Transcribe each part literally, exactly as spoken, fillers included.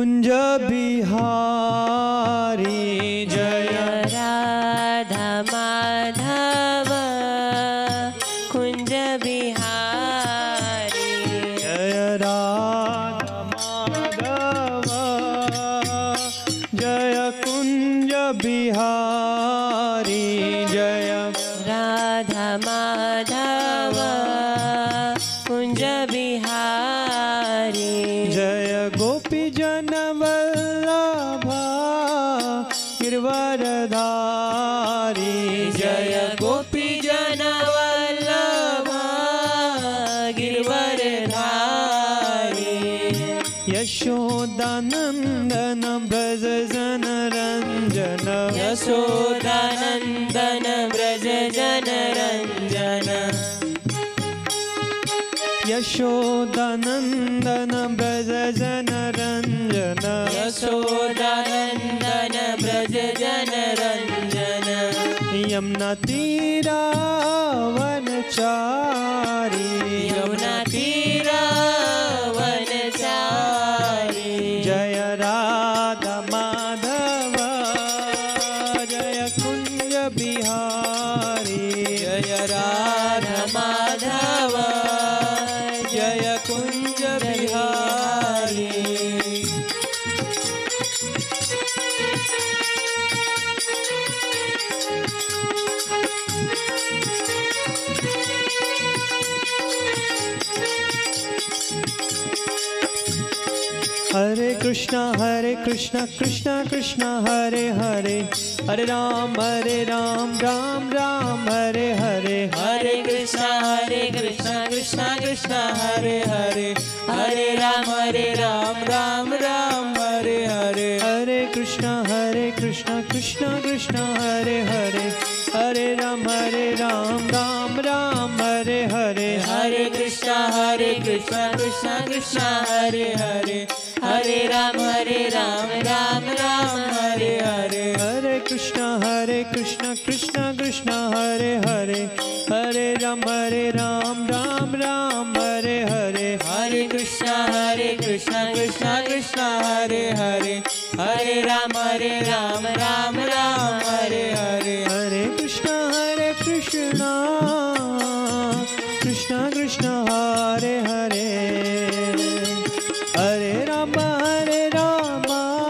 कुंज बिहारी जय राधा माधव कुंज बिहारी जय राधा माधव जय कुंज बिहारी जय राधा माधव कुंज बिहारी जय गोपी जन वल्लभा गिरवरधारी जय गोपी जन वल्लभा गिरवरधारी यशोदानंदन ब्रज जन रंजन यशोदानंदन ब्रज जन रंजन यशोदानंदन ब्रज जन रंजन यशोदानंदन ब्रज जन रंजन यमुना तीरा वनचारी यमुना तीरा वनचारी जय राधा माधव जय कुंज बिहारी जय राधा माधव जय कुंज बिहारी हरे कृष्णा हरे कृष्णा कृष्णा कृष्णा हरे हरे हरे राम हरे राम राम राम हरे हरे हरे कृष्णा हरे कृष्णा कृष्णा कृष्णा हरे हरे हरे राम हरे राम राम राम हरे हरे हरे कृष्णा हरे कृष्णा कृष्णा कृष्णा हरे हरे हरे राम हरे राम राम राम हरे हरे हरे कृष्णा हरे कृष्णा कृष्णा कृष्णा हरे हरे हरे राम हरे राम राम राम हरे हरे हरे कृष्णा हरे कृष्णा कृष्णा कृष्णा हरे हरे हरे राम हरे राम राम राम हरे हरे हरे कृष्णा हरे कृष्णा कृष्णा कृष्णा हरे हरे हरे राम हरे राम राम राम हरे हरे हरे कृष्णा हरे कृष्णा कृष्णा कृष्णा हरे हरे हरे राम हरे राम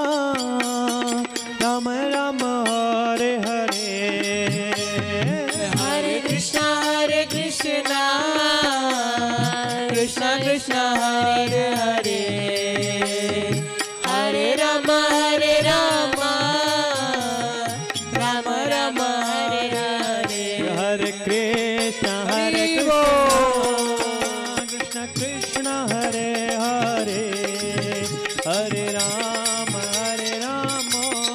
राम राम हरे हरे हरे कृष्णा हरे कृष्णा कृष्णा कृष्णा हरे हरे हरे राम हरे राम राम राम हरे हरे हरे कृष्ण हरे कृष्ण कृष्ण हरे हरे हरे राम हरे राम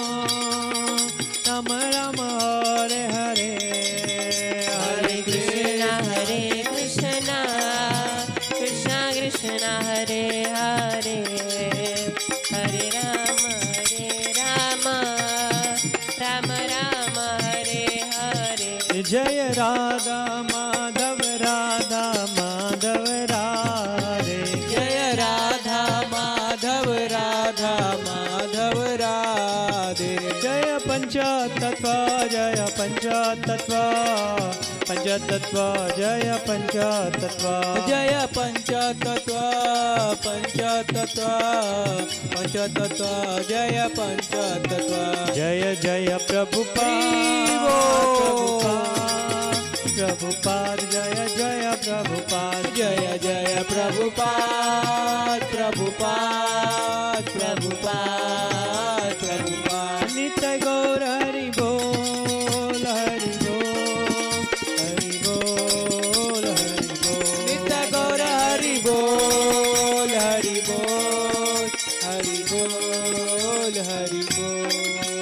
राम राम हरे हरे हरे कृष्णा हरे कृष्णा कृष्णा कृष्णा हरे हरे हरे राम हरे राम राम राम हरे हरे जय राधा माधव राधा माधव राधे जय राधा माधव राधा माधव राधे जय पंचतत्व जय पंचतत्व पंचतत्व जय पंचतत्व जय पंचतत्व पंचतत्व पंचतत्व जय पंचतत्व जय जय प्रभुपाद प्रभुपाद जय जय प्रभुपाद जय जय प्रभुपाद प्रभुपाद प्रभुपाद प्रभुपाद नित्य गौर हरि बोल हरि बोल हरि बोल हरि बोल नित्य गौर हरि बोल हरि बोल हरि बोल हरि बोल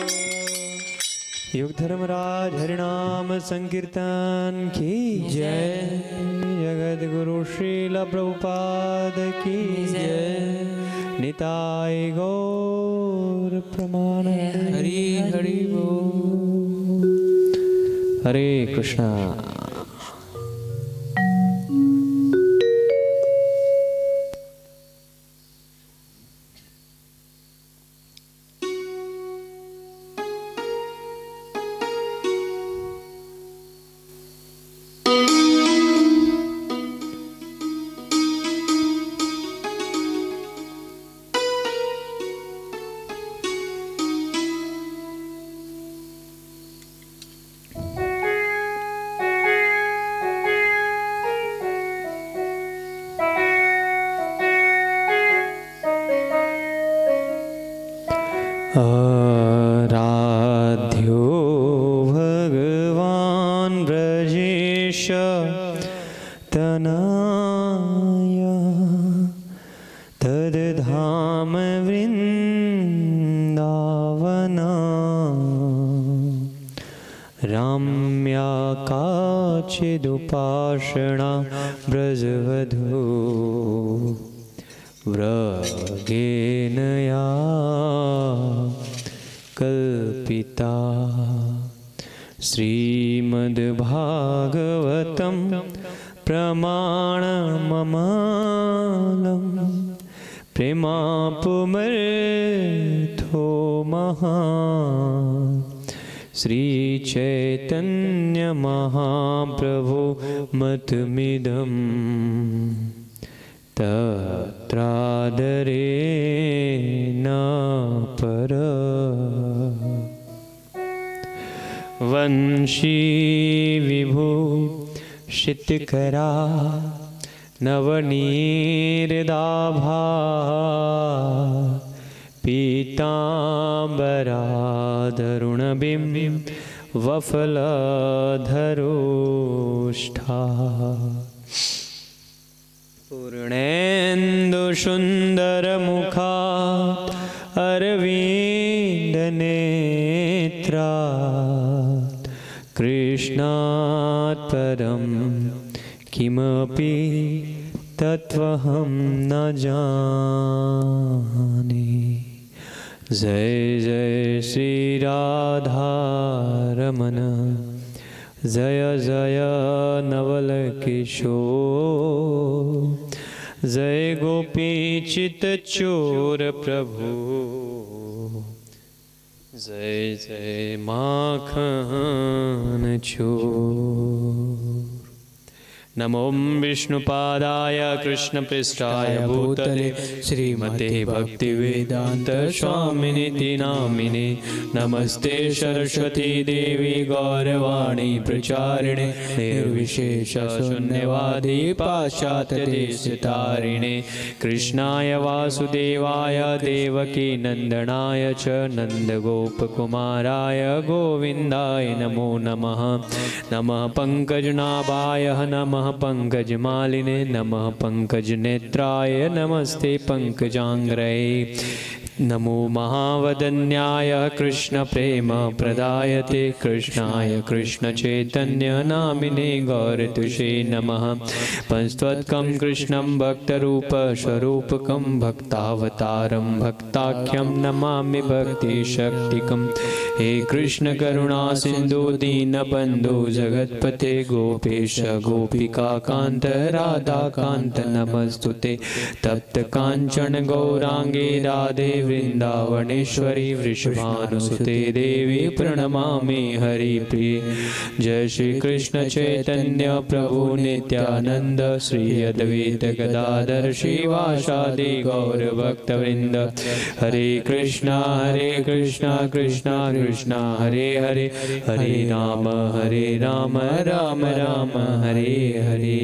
युग धर्मराज हरिनाम संकीर्तन की जय जगत गुरु श्रील प्रभुपाद की जय निताय गौर प्रमाण हरि हरि बोल हरे कृष्णा। आराध्यो भगवान् ब्रजेश तनय तद्धाम वृन्दावना राम्या काचिदुपासना ब्रजवधू व्रगेन या कल्पिता श्रीमद्भागवतं प्रमाणममालं प्रेमापुमर्थो महान् श्रीचैतन्यमहाप्रभु मतमिदं तत्रादरेण पर वंशी विभूषितकरा नवनीरदाभा पीताम्बराधरुणबिं वफलधरोष्ठा पूर्णेन्दुसुन्दरमुखा अरविन्दनेत्रा कृष्णात् परं किमपि तत्त्वहं न जाने। जय जय श्री राधारमण जय जय नवल किशोर जय गोपीचित चोर प्रभु जय जय माखन चोर। नमो विष्णुपादाय कृष्णपृष्ठाय भूतले श्रीमते भक्तिवेदांत स्वामिनिति नामिने नमस्ते सरस्वती देवी गौरवाणी प्रचारिणे निर्विशेष शून्यवादी पाश्चात्य देशतारिणे कृष्णाय वासुदेवाय देवकी नंदनाय च नंदगोपकुमाराय गोविंदाय नमो नमः। नमः पंकजनाभाय नमः पंकजमालिने नमः पंकजनेत्राय नमस्ते पंकजांग्रये नमो महावदन्याय कृष्ण प्रेम प्रदायते कृष्णाय कृष्ण चैतन्य नामिने गौरतुषे नमः। पंचत्वत्कं कृष्णं भक्तरूप स्वरूपकं भक्तावतारं भक्ताख्यं नमामि भक्तिशक्तिकं। हे कृष्ण करुणा सिंधु दीनबंधु जगत्पते गोपेश गोपिका कांत राधा कांत नमस्तुते। तप्त कांचन गौरांगे राधे वृंदावनेश्वरी वृषभानुसुते देवी प्रणमामि हरिप्रिये। जय श्री कृष्ण चैतन्य प्रभु नित्यानंद श्री अद्वैत गदाधर श्रीवासादि गौर भक्तवृंद। हरे कृष्णा हरे कृष्णा कृष्णा कृष्णा हरे हरे हरे राम हरे राम राम राम हरे हरे।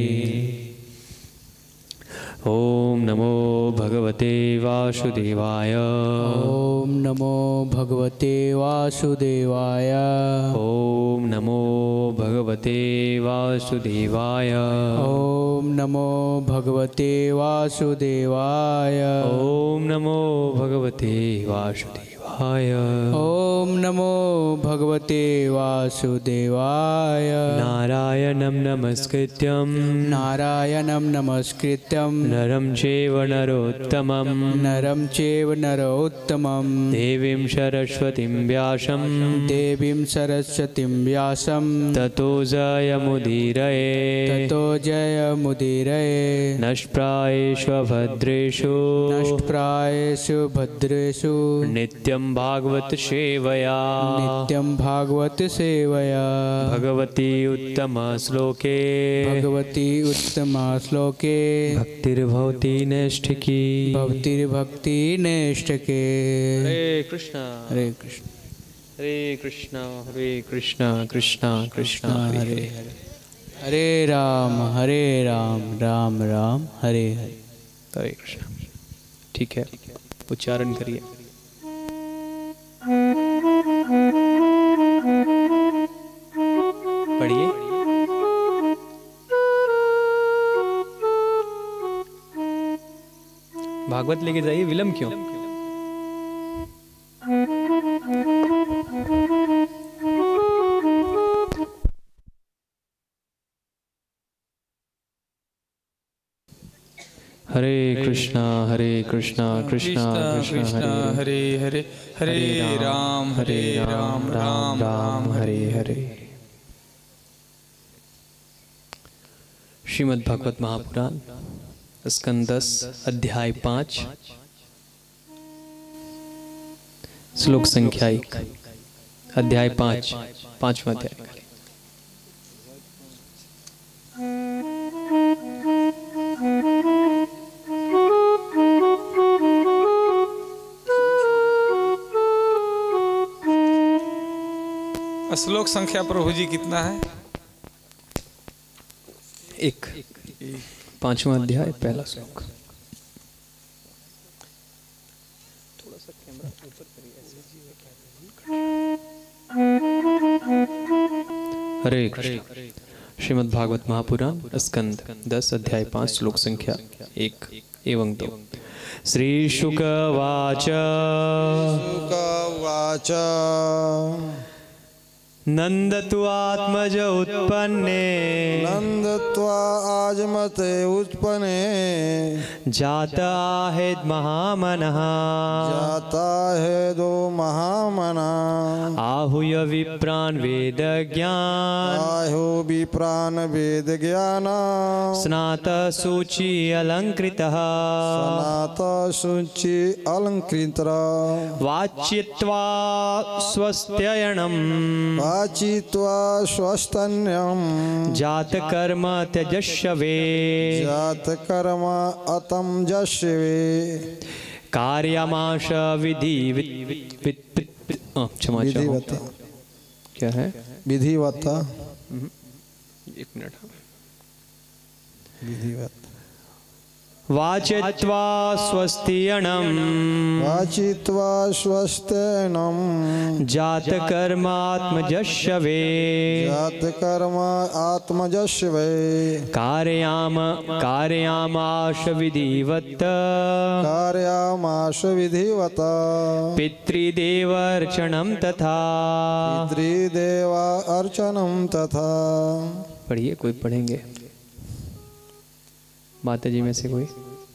ओम नमो भगवते वासुदेवाय। ओम नमो भगवते वासुदेवाय। ओम नमो भगवते वासुदेवाय। ओम नमो भगवते वासुदेवाय। ओम नमो भगवते वासुदेवाय। ओम नमो भगवते वासुदेवाय। नारायणं नमस्कृत्यं नारायणं नमस्कृत्यं नरं चैव नरोत्तमं नरं चैव नरोत्तमं देवीं सरस्वतीं व्यासं देवीं सरस्वतीं व्यासं ततो जयमुदीरये ततो जयमुदीरये। नष्प्रायेषु भद्रेषु नष्टप्रायेषु भद्रेषु नित्यं भागवत सेवया नित्यं भागवत सेवया। भगवती उत्तम श्लोके भगवती उत्तम श्लोके भक्तिर्भवति नैष्ठिकी भक्तिर्भक्ति नैष्ठिके। हरे कृष्णा हरे कृष्ण हरे कृष्णा हरे कृष्णा कृष्णा कृष्णा हरे हरे हरे राम हरे राम राम राम हरे हरे। हरे कृष्णा। ठीक है, उच्चारण करिए। पढ़िए। भागवत लेके जाइए, विलंब क्यों? हरे कृष्णा हरे कृष्णा कृष्णा कृष्णा हरे हरे हरे हरे राम हरे राम राम राम हरे हरे। श्रीमद् भागवत महापुराण स्कंद दस अध्याय पाँच श्लोक संख्या एक। अध्याय पाँच, पांचवा अध्याय। श्लोक संख्या प्रभु जी कितना है? एक। पांचवा अध्याय पहला श्लोक। थोड़ा सा कैमरा ऊपर करिए। हरे कृष्ण। श्रीमद् भागवत महापुराण स्कंद दस अध्याय पाँच श्लोक संख्या एक एवं दो। श्री शुक वाच वाच नंदतु आत्मज उत्पन्ने नंदत्वा आजमते उत्पन्ने जाता हेद महामनः जाता है दो महामना आहूय विप्रान वेद ज्ञान आहो विप्रान वेद ज्ञान स्नात सूचि अलंकृतः सनात शुचि अलंकृत वाच्यत्वा स्वस्त्ययनम् वाचित्वा स्वस्तन्यम जात कर्म त्यजस्वे जात कर्म अतम जस्वे कार्यमाश विधि क्षमा विधिवत क्या है? विधिवत एक मिनट। विधिवत वाचित्वा स्वस्त्ययनम् वाचित्वा स्वस्तेनम जात कर्मात्मजस्वे जात कर्म आत्मजस्वे कारयाम कारयामाश विधिवत कार्यामाश विधिवत पितृदेवर्चनम तथा पितृदेवा अर्चनम तथा। पढ़िए, कोई पढ़ेंगे? माता जी में से कोई?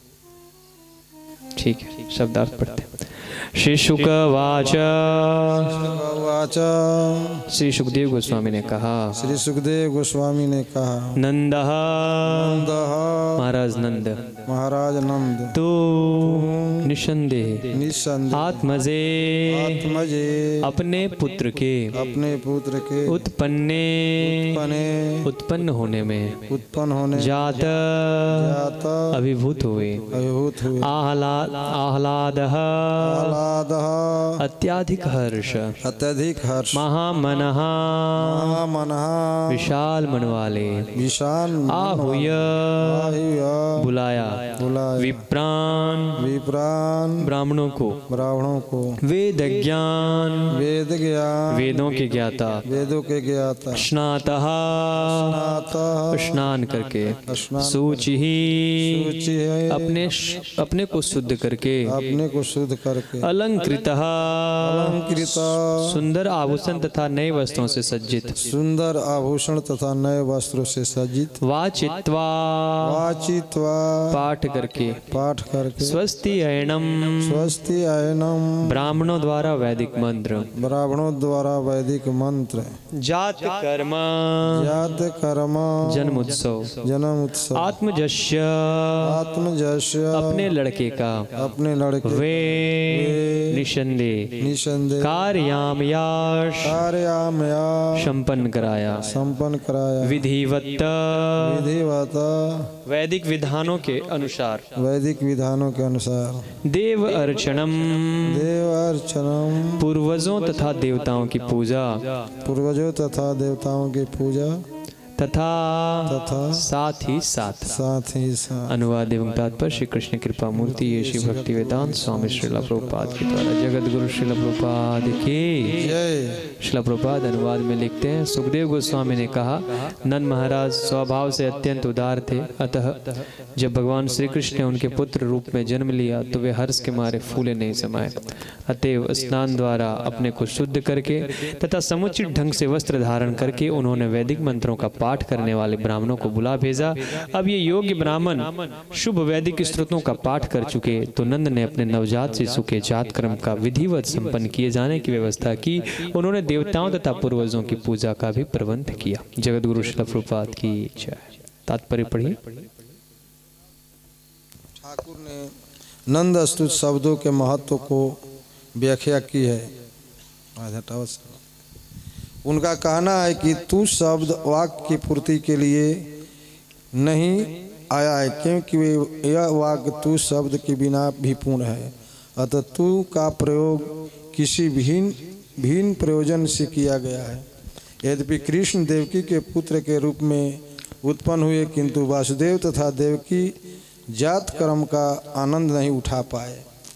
ठीक है, शब्दार्थ पढ़ते हैं। श्री शुक वाच वाच श्री सुखदेव गोस्वामी ने कहा श्री सुखदेव गोस्वामी ने कहा नंद नंद महाराज नंद महाराज नंद तू निसंदेह निसंदेह आत्मजे आत्मजे अपने पुत्र के अपने पुत्र के उत्पन्ने उत्पन्ने उत्पन्न होने में उत्पन्न होने जात जात अभिभूत हुए अभिभूत हुए आह्लाद आह्लाद आह्लाद अत्याधिक हर्ष अत्यधिक हर्ष महामनः मनः विशाल मन वाले विशाल आहूय आहुय बुलाया बुलाया विप्रान विप्रान ब्राह्मणों को ब्राह्मणों को वेद ज्ञान वेद ज्ञान वेदों के ज्ञाता वेदों के ज्ञाता स्नातः स्नातः स्नान करके स्नान सूचि ही सूचि है अपने अपने को शुद्ध करके अपने को शुद्ध करके अलंकृतः अलंकृत सुंदर आभूषण तथा नए वस्त्रों से सज्जित सुंदर आभूषण तथा नए वस्त्रों से सज्जित वाचित्वा वाचित्वा पाठ करके पाठ करके स्वस्ति अयनम स्वस्ति अयनम ब्राह्मणों द्वारा वैदिक मंत्र ब्राह्मणों द्वारा वैदिक मंत्र जात कर्म जात कर्म जन्म उत्सव जन्म उत्सव आत्मजस्य आत्मजस्य अपने लड़के का अपने लड़के वे निसंदेह निसंदेह कार्यामयाश कार्यामया संपन्न कराया संपन्न कराया विधिवत विधिवत वैदिक विधानों के अनुसार वैदिक विधानों के अनुसार देव अर्चनम देव अर्चनम पूर्वजों तथा देवताओं की पूजा पूर्वजों तथा देवताओं की पूजा तथा तथा साथ ही साथ। साथ ही साथ। अनुवाद एवं तात्पर्य श्री कृष्ण कृपा मूर्ति ये श्री भक्ति वेदांत स्वामी श्रीला प्रभुपाद के द्वारा। जगत गुरु श्रीला प्रभुपाद की जय। श्रीला प्रभुपाद अनुवाद में लिखते हैं, सुखदेव गोस्वामी ने कहा, नंद महाराज स्वभाव से अत्यंत उदार थे, अतः जब भगवान श्री कृष्ण ने उनके पुत्र रूप में जन्म लिया तो वे हर्ष के मारे फूले नहीं समाये। अतएव स्नान द्वारा अपने को शुद्ध करके तथा समुचित ढंग से वस्त्र धारण करके उन्होंने वैदिक मंत्रों का पाठ करने वाले ब्राह्मणों को बुला भेजा। अब ये योग्य ब्राह्मण शुभ वैदिक स्तोत्रों का पाठ कर चुके तो नंद ने अपने नवजात शिशु के जात कर्म का विधिवत संपन्न किए जाने की व्यवस्था की। उन्होंने देवताओं तथा पूर्वजों की पूजा का भी प्रबंध किया। जगत गुरु श्रील प्रभुपाद की जय। तात्पर्य पढ़िए। ठाकुर ने नंद स्तुत शब्दों के महत्व को व्याख्या की है। उनका कहना है कि तू शब्द वाक्य की पूर्ति के लिए नहीं आया है, क्योंकि यह वाक्य तू शब्द के बिना भी पूर्ण है। अतः तू का प्रयोग किसी भिन्न भिन्न प्रयोजन से किया गया है। यद्यपि कृष्ण देवकी के पुत्र के रूप में उत्पन्न हुए, किंतु वासुदेव तथा देवकी जात कर्म का आनंद नहीं उठा पाए।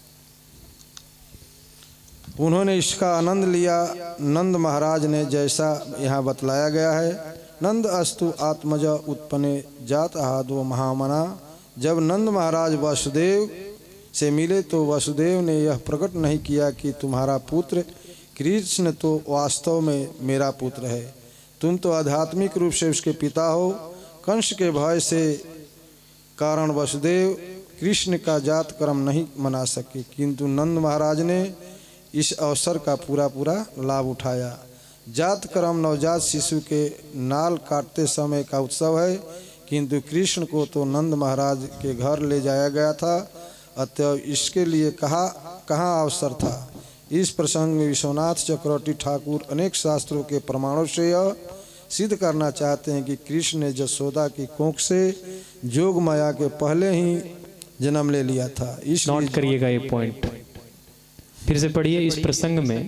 उन्होंने इसका आनंद लिया नंद महाराज ने, जैसा यहाँ बतलाया गया है। नंद अस्तु आत्मज उत्पन्ने जात आहादो महामना। जब नंद महाराज वासुदेव से मिले तो वासुदेव ने यह प्रकट नहीं किया कि तुम्हारा पुत्र कृष्ण तो वास्तव में मेरा पुत्र है, तुम तो आध्यात्मिक रूप से उसके पिता हो। कंस के भय से कारण वसुदेव कृष्ण का जात कर्म नहीं मना सके, किंतु नंद महाराज ने इस अवसर का पूरा पूरा लाभ उठाया। जात कर्म नवजात शिशु के नाल काटते समय का उत्सव है, किंतु कृष्ण को तो नंद महाराज के घर ले जाया गया था, अतः इसके लिए कहा कहाँ अवसर था। इस प्रसंग में विश्वनाथ चक्रवर्ती ठाकुर अनेक शास्त्रों के प्रमाणों से यह सिद्ध करना चाहते हैं कि कृष्ण ने जसोदा की कोख से जोग माया के पहले ही जन्म ले लिया था। इस नोट करिएगा ये पॉइंट, फिर से पढ़िए। इस प्रसंग में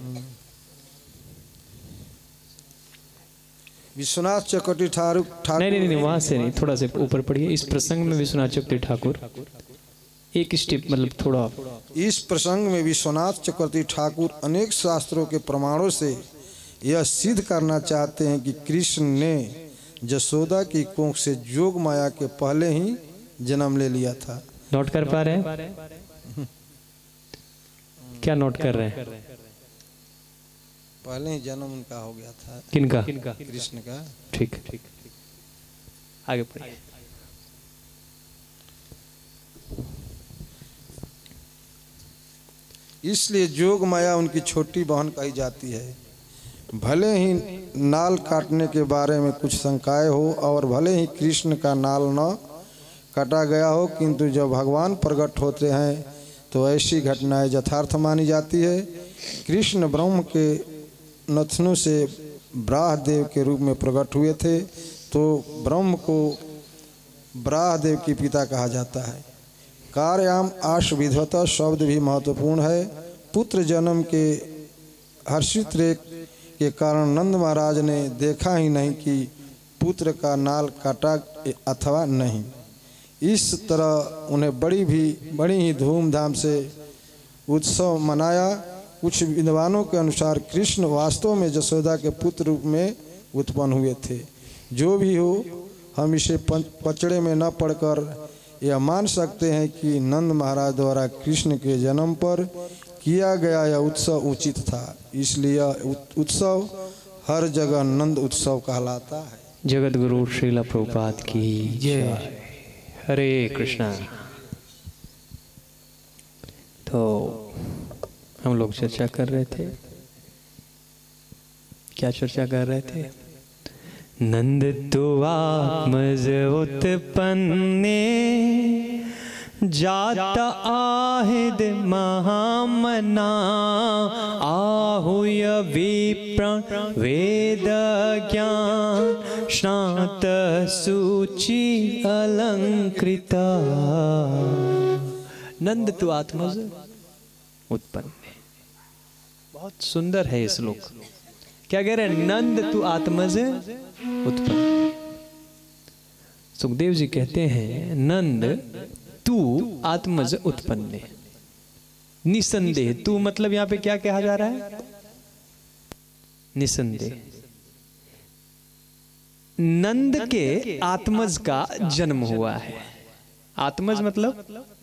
विश्वनाथ चक्रवर्ती ठाकुर नहीं नहीं नहीं वहां से नहीं, थोड़ा से ऊपर पढ़िए। इस प्रसंग में विश्वनाथ चक्रवर्ती ठाकुर एक स्टेप मतलब थोड़ा। इस प्रसंग में विश्वनाथ चक्रवर्ती ठाकुर अनेक शास्त्रों के प्रमाणों से यह सिद्ध करना चाहते हैं कि कृष्ण ने जसोदा की कोख से जोग माया के पहले ही जन्म ले लिया था। नोट कर पा रहे हैं? क्या नोट कर रहे हैं? पहले ही जन्म उनका हो गया था। किनका? कृष्ण का। ठीक ठीक, आगे पढ़िए। इसलिए जोग माया उनकी छोटी बहन कही जाती है। भले ही नाल काटने के बारे में कुछ शंकाएं हो और भले ही कृष्ण का नाल न काटा गया हो, किंतु जब भगवान प्रकट होते हैं तो ऐसी घटनाएं यथार्थ मानी जाती है। कृष्ण ब्रह्म के नथनों से ब्राह्मदेव के रूप में प्रकट हुए थे, तो ब्रह्म को ब्राह्मदेव की पिता कहा जाता है। कार्याम आश विधवता शब्द भी महत्वपूर्ण है। पुत्र जन्म के हर्षित रेख के कारण नंद महाराज ने देखा ही नहीं कि पुत्र का नाल काटा अथवा नहीं। इस तरह उन्हें बड़ी भी बड़ी ही धूमधाम से उत्सव मनाया। कुछ विद्वानों के अनुसार कृष्ण वास्तव में जसोदा के पुत्र रूप में उत्पन्न हुए थे। जो भी हो, हम इसे पचड़े में न पढ़कर यह मान सकते हैं कि नंद महाराज द्वारा कृष्ण के जन्म पर किया गया यह उत्सव उचित था। इसलिए उत्सव हर जगह नंद उत्सव कहलाता है। जगत गुरु श्रील प्रभुपाद की जय। हरे कृष्णा। तो हम लोग चर्चा कर रहे थे, क्या चर्चा कर रहे थे? नंद तो आत्मज उत्पन्ने जात आहिद महामना आहुय विप्र वेद ज्ञान स्नात सूचि अलंकृता। नंद तो आत्मज उत्पन्न। बहुत सुंदर है ये श्लोक। क्या कह रहे हैं? नंद तु आत्मज उत्पन्न। सुखदेव जी कहते हैं नंद तू आत्मज उत्पन्न, निसंदेह। तू मतलब यहां पे क्या कहा जा रहा है? निसंदेह। नंद के आत्मज का जन्म हुआ है। आत्मज मतलब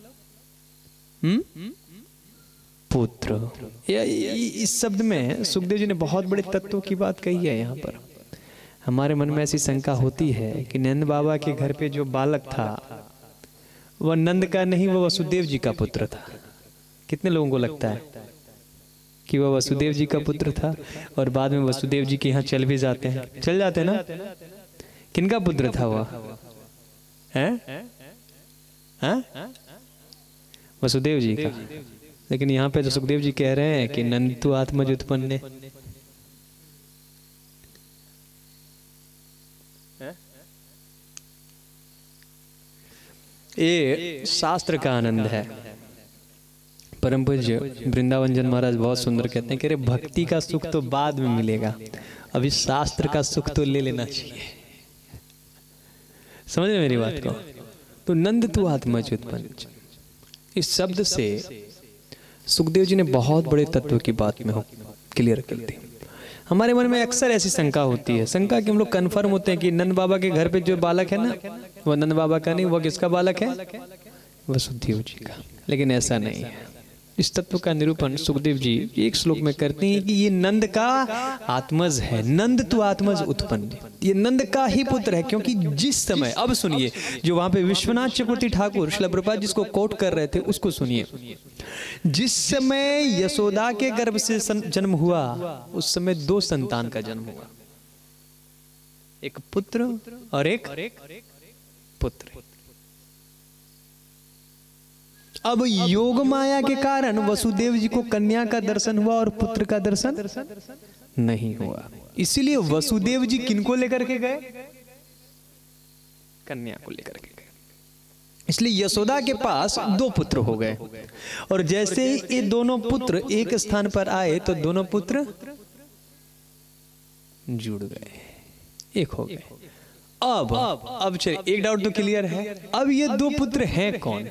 हम्म पुत्र। इस शब्द में सुखदेव जी ने बहुत बड़े तत्वों की बात कही है। यहाँ पर हमारे मन में ऐसी शंका होती है कि नंद बाबा के घर पे जो बालक था वह नंद का नहीं, वह वसुदेव जी का पुत्र था। कितने लोगों को लगता है कि वह वसुदेव जी का पुत्र था और बाद में वसुदेव जी के यहाँ चल भी जाते हैं? चल जाते हैं ना। किनका पुत्र था वह? हैं? हैं? वसुदेव जी का। लेकिन यहाँ पे तो सुखदेव जी कह रहे हैं कि नंद तू आत्मज उत्पन्न। ये शास्त्र का आनंद है। परम पूज्य वृंदावन जन महाराज बहुत सुंदर कहते हैं कि अरे भक्ति का सुख तो बाद में मिलेगा, अभी शास्त्र का सुख तो ले लेना चाहिए। समझ रहे मेरी बात को? तो नंद तू आत्मज उत्पन्न, इस शब्द से सुखदेव जी ने बहुत बड़े तत्व की बात में हो क्लियर कर दी। हमारे मन में अक्सर ऐसी शंका होती है, शंका कि हम लोग कंफर्म होते हैं कि नंद बाबा के घर पे जो बालक है ना, वह नंद बाबा का नहीं, वह किसका बालक है? वसुदेव जी का। लेकिन ऐसा नहीं है। इस तत्व का निरूपण सुखदेव जी एक श्लोक में करते हैं कि ये नंद का आत्मज है। नंद तू आत्मज उत्पन्न, ये नंद का ही पुत्र है। क्योंकि जिस समय, अब सुनिए, जो वहां पे विश्वनाथ चक्रवर्ती ठाकुर श्रील प्रभुपाद जिसको कोट कर रहे थे उसको सुनिए। जिस समय यशोदा के गर्भ से जन्म हुआ उस समय दो संतान का जन्म हुआ, एक पुत्र और एक पुत्र। अब योग माया के कारण वसुदेव जी को कन्या का दर्शन हुआ और पुत्र का दर्शन नहीं हुआ। इसीलिए वसुदेव जी किनको लेकर के गए? कन्या को लेकर के गए। इसलिए यशोदा के पास दो पुत्र हो गए और जैसे ही ये दोनों पुत्र एक स्थान पर आए तो दोनों पुत्र जुड़ गए, एक हो गए। अब अब चलिए एक डाउट तो क्लियर है। अब ये दो पुत्र हैं कौन?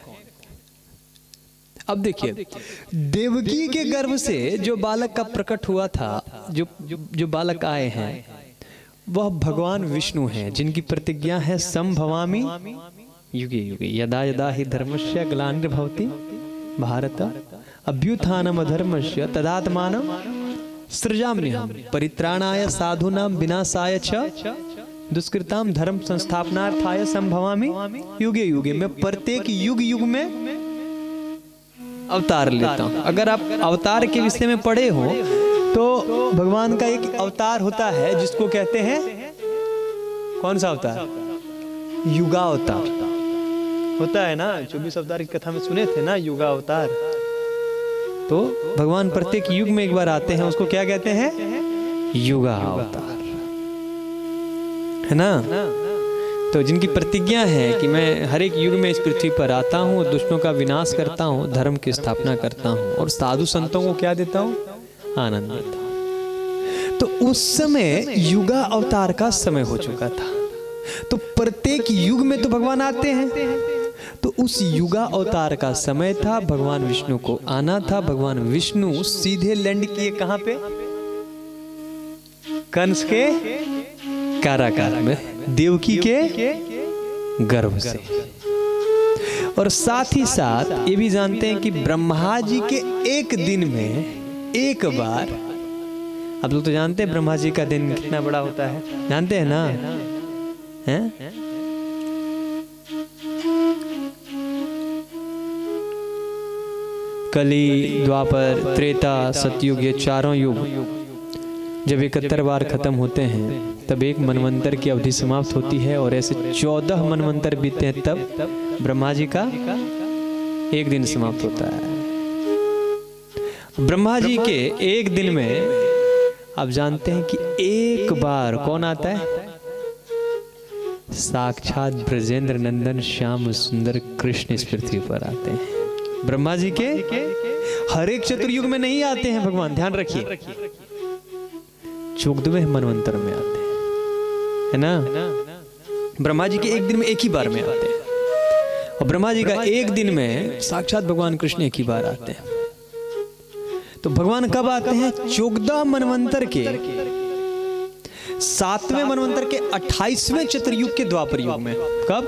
अब देखिए, देवकी के गर्भ से जो बालक का प्रकट हुआ था, जो जो, जो बालक आए हैं, वह भगवान विष्णु हैं, जिनकी प्रतिज्ञा है संभवामि युगे युगे यदा यदा हि धर्मस्य ग्लानिर्भवति भारत अभ्युत्थानम अधर्मस्य तदात्मानं सृजाम्यहम् परित्राणाय साधूनां विनाशाय च दुष्कृतां धर्म संस्थापनार्थाय संभवामि युगे युगे। मैं प्रत्येक युग युग में अवतार लेता हूं। अगर आप अवतार के विषय में पढ़े हो तो भगवान का एक अवतार होता है जिसको कहते हैं, कौन सा अवतार? युगा अवतार होता है ना। चौबीस अवतार की कथा में सुने थे ना, युगा अवतार। तो भगवान प्रत्येक युग में एक बार आते हैं, उसको क्या कहते हैं? युगा अवतार, है ना। तो जिनकी प्रतिज्ञा है कि मैं हर एक युग में इस पृथ्वी पर आता हूँ, दुष्टों का विनाश करता हूँ, धर्म की स्थापना करता हूँ और साधु संतों को क्या देता हूँ? आनंद देता हूँ। तो उस समय युगा अवतार का समय हो चुका था। तो प्रत्येक युग में तो भगवान आते हैं, तो उस युगा अवतार का समय था, भगवान विष्णु को आना था। भगवान विष्णु सीधे लैंड किए कहां पे? कंस के कारागार में, देवकी के गर्भ से। और साथ ही साथ ये भी जानते हैं कि ब्रह्मा जी के एक दिन में एक बार, आप लोग तो जानते हैं ब्रह्मा जी का दिन कितना बड़ा होता है, जानते हैं ना? हैं? कली, द्वापर, त्रेता, सतयुग, ये चारों युग जब इकहत्तर बार खत्म होते हैं तब एक मनवंतर की अवधि समाप्त होती है और ऐसे चौदह मनवंतर बीतते हैं तब ब्रह्मा जी का एक दिन समाप्त होता है। ब्रह्मा जी के एक दिन में आप जानते हैं कि एक बार कौन आता है? साक्षात ब्रजेंद्र नंदन श्याम सुंदर कृष्ण इस पृथ्वी पर आते हैं। ब्रह्मा जी के हर एक चतुर्युग में नहीं आते हैं भगवान, ध्यान रखिए, चौदहवें मनवंतर में आते हैं, है ना। ब्रह्मा जी के एक दिन में एक ही बार में आते हैं, और ब्रह्मा जी का एक दिन में साक्षात भगवान कृष्ण एक ही बार आते हैं। तो भगवान कब आते हैं? चौदह मनवंतर के सातवें मनवंतर के अट्ठाईसवें चतुर्युग के द्वापर युग में। कब?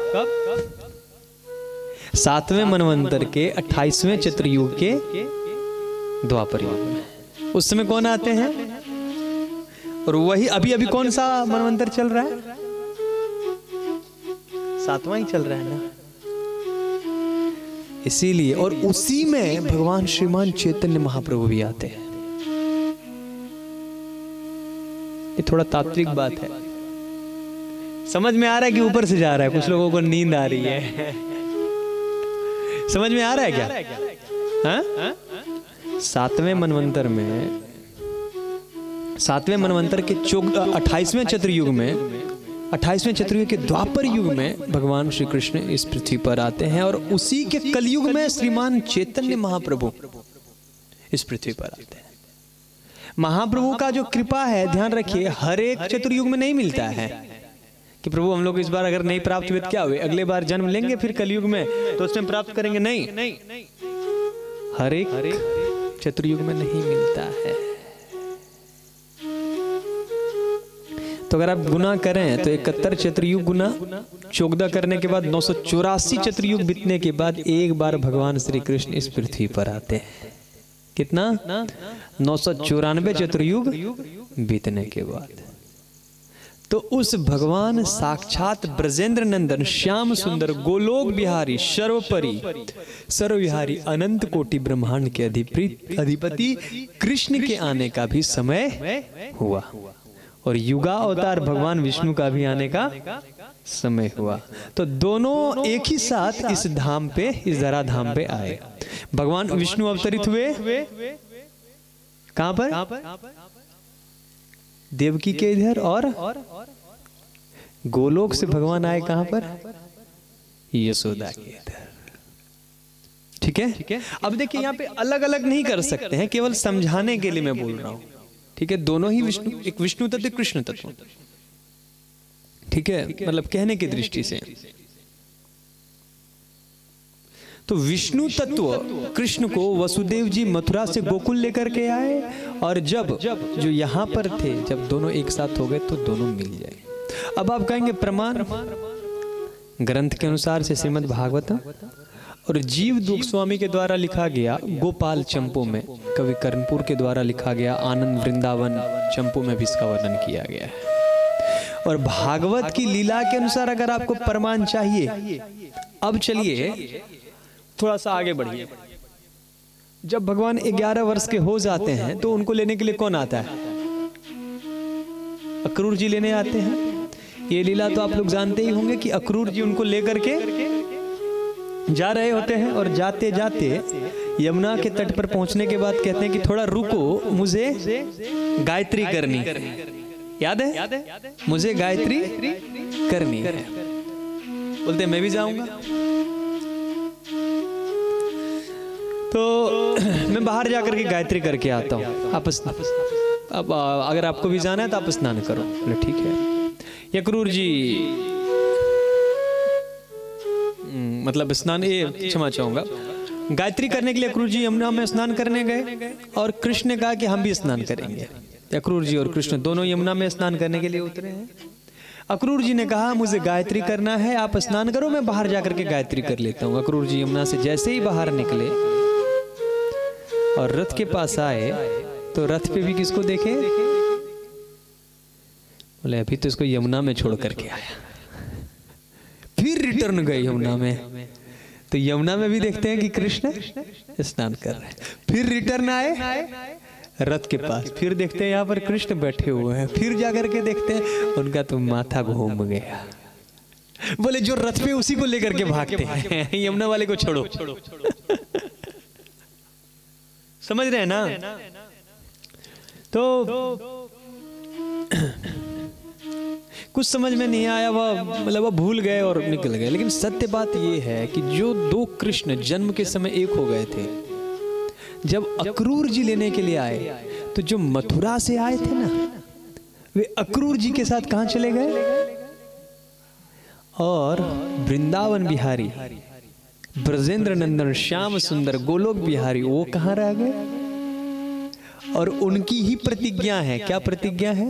सातवें मनवंतर के अट्ठाईसवें चतुर्युग के द्वापर युग में। उस समय कौन आते हैं? और वही अभी अभी कौन सा मनवंतर चल रहा है? सातवां ही चल रहा है ना, इसीलिए। और उसी में भगवान श्रीमान चैतन्य महाप्रभु भी आते हैं। ये थोड़ा तात्विक बात है, समझ में आ रहा है कि ऊपर से जा रहा है? कुछ लोगों को नींद आ रही है, समझ में आ रहा है क्या? हाँ? सातवें मनवंतर में, सातवें मनवंतर के चौदह अट्ठाईसवें चतुर्युग में, अट्ठाईसवें चतुर्युग के द्वापर युग में भगवान श्री कृष्ण इस पृथ्वी पर आते हैं, और उसी के कलयुग में श्रीमान चैतन्य महाप्रभु इस पृथ्वी पर आते हैं। महाप्रभु का जो कृपा है, ध्यान रखिए, हर एक चतुर्युग में नहीं मिलता है कि प्रभु हम लोग इस बार अगर नहीं प्राप्त हुए तो क्या हुए, अगले बार जन्म लेंगे फिर कलयुग में तो उसमें प्राप्त करेंगे। नहीं, हर एक चतुर्युग में नहीं मिलता है। तो अगर आप गुना करें तो इकहत्तर चतुर्युग गुना चौदह करने के बाद नौ सौ चौरासी चतुर्युग बीतने के बाद एक बार भगवान श्री कृष्ण इस पृथ्वी पर आते हैं। कितना? नौ सौ चौरानवे चतुर्युग बीतने के बाद। तो उस भगवान साक्षात ब्रजेंद्र नंदन श्याम सुंदर गोलोक बिहारी सर्वपरि सर्वविहारी अनंत कोटि ब्रह्मांड के अधिपति अधिपति कृष्ण के आने का भी समय हुआ, और युगा अवतार भगवान विष्णु का भी आने का समय हुआ। तो दोनों एक ही साथ इस धाम पे, इस धरा धाम पे आए। भगवान विष्णु अवतरित हुए कहां पर? देवकी के इधर। और गोलोक से भगवान आए कहां पर? यशोदा के इधर। ठीक है। अब देखिए यहाँ पे अलग अलग नहीं कर सकते हैं, केवल समझाने के लिए मैं बोल रहा हूं। ठीक है, दोनों ही विष्णु, एक विष्णु तत्व, कृष्ण तत्व। ठीक है, मतलब कहने की दृष्टि से। तो विष्णु तत्व कृष्ण को वसुदेव जी मथुरा से गोकुल लेकर के आए, और जब जो यहां पर थे, जब दोनों एक साथ हो गए तो दोनों मिल जाए। अब आप कहेंगे प्रमाण? ग्रंथ के अनुसार से श्रीमद् भागवतम और जीव गोस्वामी के द्वारा लिखा गया गोपाल चंपू में, कवि कर्णपुर के द्वारा लिखा गया आनंद वृंदावन चंपू में भी इसका वर्णन किया गया है। और भागवत की लीला के अनुसार अगर आपको प्रमाण चाहिए, अब चलिए थोड़ा सा आगे बढ़िए। जब भगवान ग्यारह वर्ष के हो जाते हैं तो उनको लेने के लिए कौन आता है? अक्रूर जी लेने आते हैं। ये लीला तो आप लोग जानते ही होंगे कि अक्रूर जी उनको लेकर के जा रहे होते हैं, और जाते जाते यमुना के तट पर पहुंचने के बाद कहते हैं कि थोड़ा रुको, मुझे गायत्री करनी। याद है? मुझे गायत्री करनी है। बोलते मैं भी जाऊंगा। तो मैं बाहर जाकर के गायत्री करके आता हूँ, आप अब अगर आपको भी जाना है तो आप स्नान करो। बोले ठीक है। अक्रूर जी मतलब स्नान, ये क्षमा चाहूंगा, गायत्री करने के लिए अक्रूर जी यमुना में स्नान करने गए, और कृष्ण ने कहा कि हम भी स्नान करेंगे। अक्रूर जी और कृष्ण दोनों यमुना में स्नान करने के लिए उतरे हैं। अक्रूर जी ने कहा मुझे गायत्री करना है, आप स्नान करो, मैं बाहर जाकर के गायत्री कर लेता हूँ। अक्रूर जी यमुना से जैसे ही बाहर निकले और रथ के पास आए तो रथ पे भी किसको देखे? बोले अभी तो इसको यमुना में छोड़ करके आया। फिर रिटर्न गए यमुना में, तो यमुना में भी देखते हैं कि कृष्ण स्नान कर रहे हैं। फिर रिटर्न आए रथ के पास, फिर देखते हैं यहाँ पर कृष्ण बैठे हुए हैं। फिर जाकर के देखते हैं उनका तो माथा घूम गया। बोले जो रथ पे उसी को लेकर के भागते हैं, यमुना वाले को छोड़ो। समझ रहे हैं ना? तो कुछ समझ में नहीं आया, वह मतलब वह भूल गए और निकल गए। लेकिन सत्य बात यह है कि जो दो कृष्ण जन्म के समय एक हो गए थे, जब अक्रूर जी लेने के लिए आए तो जो मथुरा से आए थे ना, वे अक्रूर जी के साथ कहां चले गए? और वृंदावन बिहारी, ब्रजेंद्र नंदन, श्याम सुंदर, गोलोक बिहारी, वो कहाँ रह गए? और उनकी ही प्रतिज्ञा है। क्या प्रतिज्ञा है?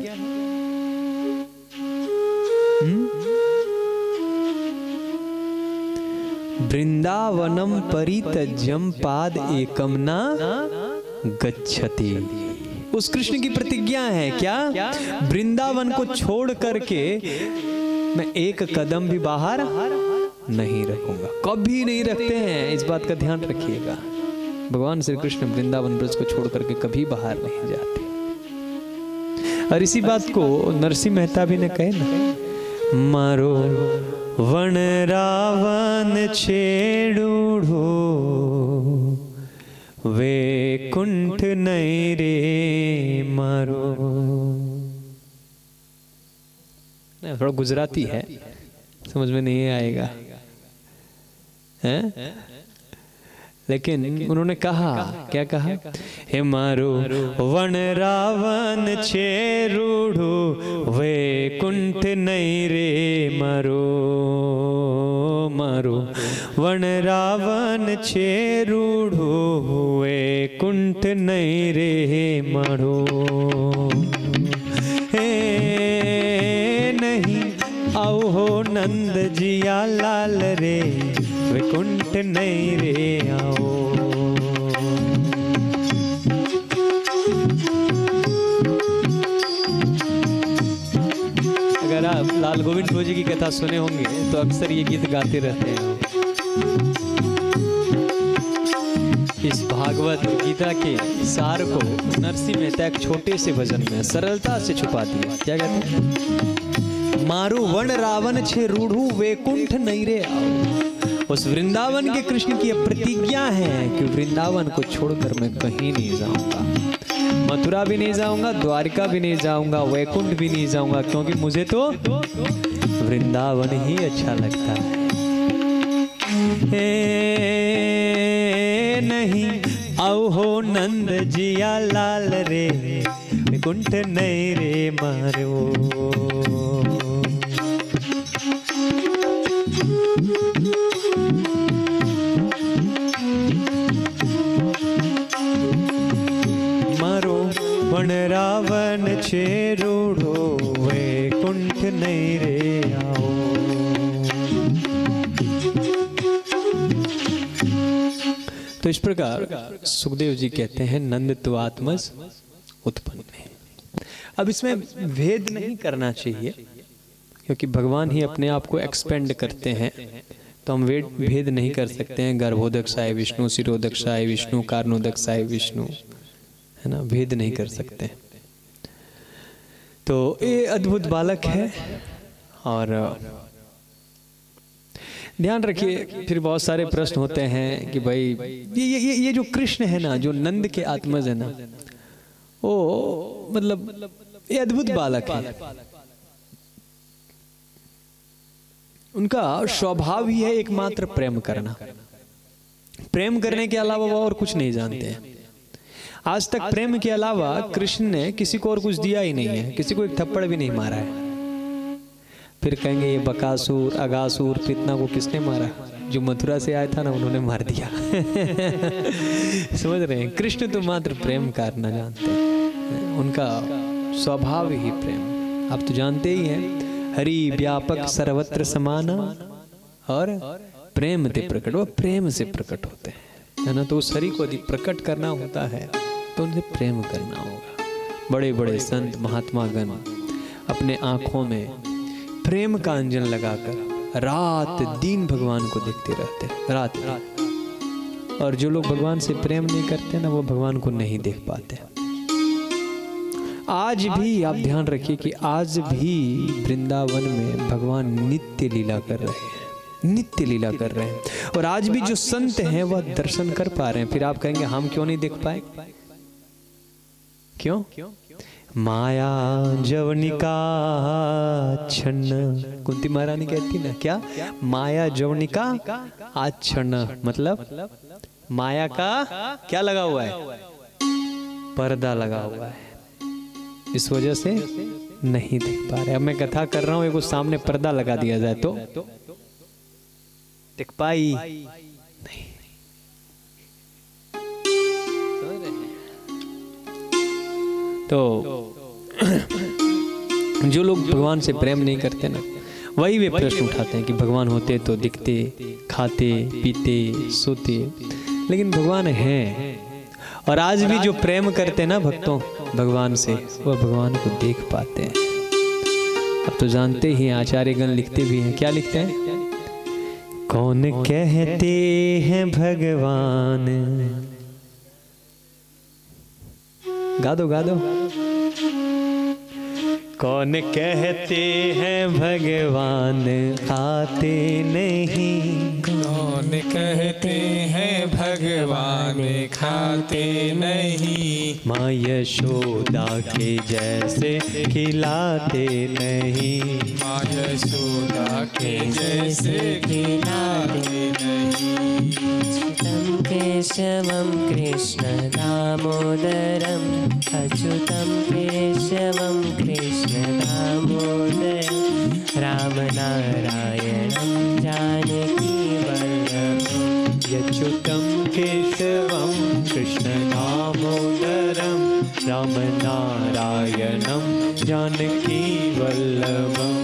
वृंदावनम परित्यज्यम पाद एकम ना गच्छति। उस कृष्ण की प्रतिज्ञा है क्या? वृंदावन को छोड़ करके मैं एक कदम भी बाहर नहीं रखूंगा। कभी नहीं रखते हैं, इस बात का ध्यान रखिएगा। भगवान श्री कृष्ण वृंदावन ब्रज को छोड़ करके कभी बाहर नहीं जाते। और इसी बात को नरसिंह मेहता भी ने कहे ना, मारो वन रावण छेड़ूढ़ो वे कुंठ नहीं रे मारो। थोड़ा गुजराती है, समझ में नहीं आएगा है? लेकिन उन्होंने कहा, क्या कहा? हे मारो वन रावण छेड़ूढ़ो वे कुंठ नहीं रे मारो। मारो वन रावण छेड़ूढ़ो वे कुंठ नहीं रे मारो। हे नहीं आओ हो नंद जिया लाल रे वैकुंठ नहीं रे आओ। अगर आप लाल गोविंद जी की कथा सुने होंगे तो अक्सर ये गीत गाते रहते हैं। इस भागवत गीता के सार को नरसिंह मेहता एक छोटे से भजन में सरलता से छुपा दिया। क्या कहते हैं? मारो वन रावण छे रूढ़ू वैकुंठ नहीं रे आओ। उस वृंदावन के कृष्ण की प्रतिज्ञा है कि वृंदावन को छोड़कर मैं कहीं नहीं जाऊंगा, मथुरा भी नहीं जाऊंगा, द्वारिका भी नहीं जाऊंगा, वैकुंठ भी नहीं जाऊंगा, क्योंकि मुझे तो वृंदावन ही अच्छा लगता है। ए नहीं आओ हो नंद जिया लाल रे वैकुंठ नहीं रे मारो। वन रावण छेड़ूढ़ो वैकुंठ नहीं रे आओ। तो इस प्रकार सुखदेव जी कहते हैं नंद तो आत्मज उत्पन्न है। अब इसमें भेद नहीं करना चाहिए, क्योंकि भगवान ही अपने आप को एक्सपेंड करते हैं, तो हम वेद भेद नहीं कर सकते हैं। गर्भोदक्षाय विष्णु, शिरोदक्षाय विष्णु, कारणोदक्षाय विष्णु, है ना, भेद नहीं कर सकते। तो ये अद्भुत बालक है। और ध्यान रखिए, फिर बहुत सारे प्रश्न होते हैं कि भाई ये ये ये जो कृष्ण है ना, जो नंद के आत्मज है ना, वो मतलब ये अद्भुत बालक है। उनका स्वभाव ही है एकमात्र प्रेम करना। प्रेम करने के अलावा वो और कुछ नहीं जानते हैं। आज तक प्रेम के अलावा कृष्ण ने किसी को और कुछ दिया ही नहीं है, किसी को एक थप्पड़ भी नहीं मारा है। फिर कहेंगे ये बकासुर, अगासुर, पितना को किसने मारा? जो मथुरा से आया था ना, उन्होंने मार दिया। समझ रहे हैं? कृष्ण तो मात्र प्रेम करना जानते हैं, उनका स्वभाव ही प्रेम। आप तो जानते ही हैं, हरि व्यापक सर्वत्र समाना और प्रेम ते प्रकट, वो प्रेम से प्रकट होते हैं, है ना। तो उस हरि को यदि प्रकट करना होता है तो उनसे प्रेम करना होगा। बड़े बड़े संत महात्मा गण अपने आंखों में प्रेम का अंजन लगाकर रात दिन भगवान को देखते रहते हैं, रात रात। और जो लोग भगवान से प्रेम नहीं करते ना, वो भगवान को नहीं देख पाते। आज भी आप ध्यान रखिए कि आज भी वृंदावन में भगवान नित्य लीला कर रहे हैं, नित्य लीला कर रहे हैं। और आज भी जो संत हैं वह दर्शन कर पा रहे हैं। फिर आप कहेंगे हम क्यों नहीं देख पाए? क्यों? माया जवनिका छन्न, कुंती महारानी कहती ना, क्या? माया जवनिका आच्छन्न, मतलब माया का क्या लगा हुआ है? पर्दा लगा हुआ है। इस वजह से नहीं देख पा रहे। अब मैं कथा कर रहा हूँ, एक सामने पर्दा लगा दिया जाए तो देख पाई नहीं। तो जो लोग भगवान से प्रेम नहीं करते ना, वही वे प्रश्न उठाते हैं कि भगवान होते तो दिखते, खाते पीते सोते, लेकिन भगवान हैं। और आज भी जो प्रेम करते हैं ना भक्तों भगवान से, वह भगवान को देख पाते हैं। अब तो जानते ही आचार्यगण लिखते भी हैं, क्या लिखते हैं? कौन कहते हैं भगवान, गा दो गा दो। कौन कहते हैं भगवान आते नहीं, कौन कहते हैं भगवान खाते नहीं, माँ यशोदा के जैसे खिलाते नहीं, माँ यशोदा के जैसे खिलाते नहीं। अच्युतं केशवं कृष्ण दामोदरं, अच्युतं केशवं कृष्ण दामोदरं, रामनारायणं जानकी वल्लभं। यच्युतं केशवं कृष्ण दामोदरं, रामनारायणं जानकी वल्लभं।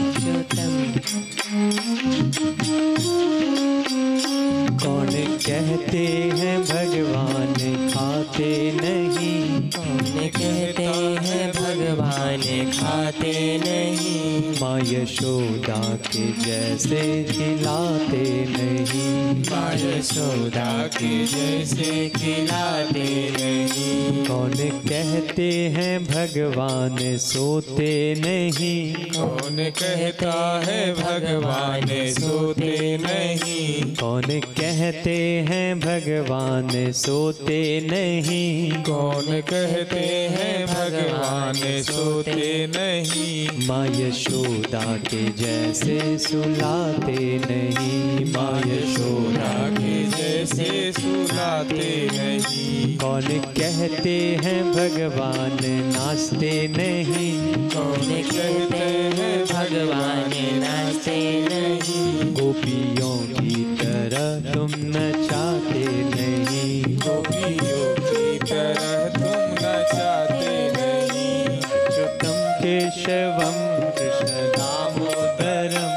कौन कहते हैं भगवान खाते नहीं, कौन कहते हैं भगवान खाते नहीं, माँ यशोदा के जैसे खिलाते नहीं, माँ यशोदा के जैसे खिलाते नहीं। कौन कहते हैं भगवान सोते नहीं, कौन कहता है भगवान सोते नहीं, कौन कहते हैं भगवान सोते नहीं, कौन कहते हैं भगवान सोते नहीं, माँ यशोदा के जैसे सुलाते नहीं, माँ यशोदा के जैसे सुलाते नहीं। कौन कहते हैं भगवान नाचते नहीं, कौन कहते हैं भगवान नाचते नहीं, गोपियों की तरह तुम नचाते नहीं, गोपियों की तरह तुम नचाते नहीं। अच्युतं केशवं कृष्ण दामोदरं,